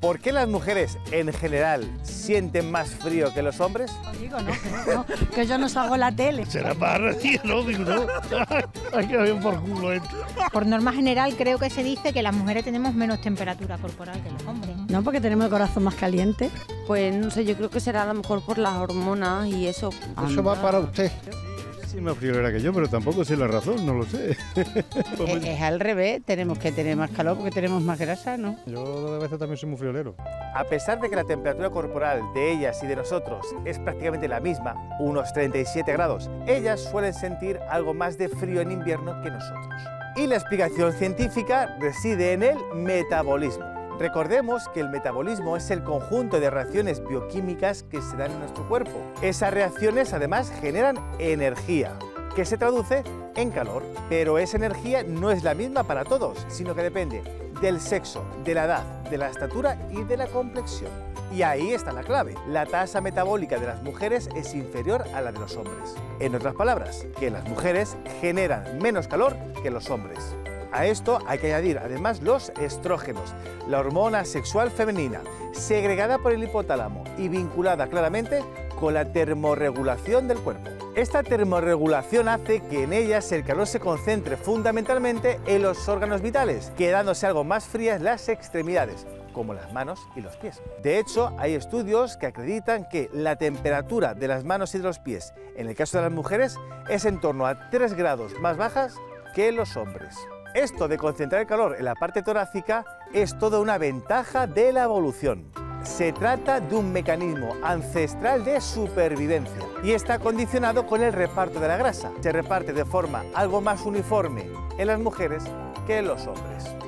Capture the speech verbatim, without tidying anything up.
¿Por qué las mujeres en general sienten más frío que los hombres? Os digo, no, que, no, que yo no salgo en la tele. Será más recién, ¿no? Digo, no. Hay que ver por culo esto. Por norma general creo que se dice que las mujeres tenemos menos temperatura corporal que los hombres. No, porque tenemos el corazón más caliente. Pues no sé, yo creo que será a lo mejor por las hormonas y eso. Eso va para usted. Sí, más friolera que yo, pero tampoco sé la razón, no lo sé. Es, es al revés, tenemos que tener más calor porque tenemos más grasa, ¿no? Yo de veces también soy muy friolero. A pesar de que la temperatura corporal de ellas y de nosotros es prácticamente la misma, unos treinta y siete grados, ellas suelen sentir algo más de frío en invierno que nosotros. Y la explicación científica reside en el metabolismo. Recordemos que el metabolismo es el conjunto de reacciones bioquímicas que se dan en nuestro cuerpo. Esas reacciones además generan energía, que se traduce en calor. Pero esa energía no es la misma para todos, sino que depende del sexo, de la edad, de la estatura y de la complexión. Y ahí está la clave. La tasa metabólica de las mujeres es inferior a la de los hombres. En otras palabras, que las mujeres generan menos calor que los hombres. A esto hay que añadir además los estrógenos, la hormona sexual femenina, segregada por el hipotálamo y vinculada claramente con la termorregulación del cuerpo. Esta termorregulación hace que en ellas el calor se concentre fundamentalmente en los órganos vitales, quedándose algo más frías las extremidades, como las manos y los pies. De hecho, hay estudios que acreditan que la temperatura de las manos y de los pies, en el caso de las mujeres, es en torno a tres grados más bajas que los hombres. Esto de concentrar el calor en la parte torácica es toda una ventaja de la evolución. Se trata de un mecanismo ancestral de supervivencia y está condicionado con el reparto de la grasa. Se reparte de forma algo más uniforme en las mujeres que en los hombres.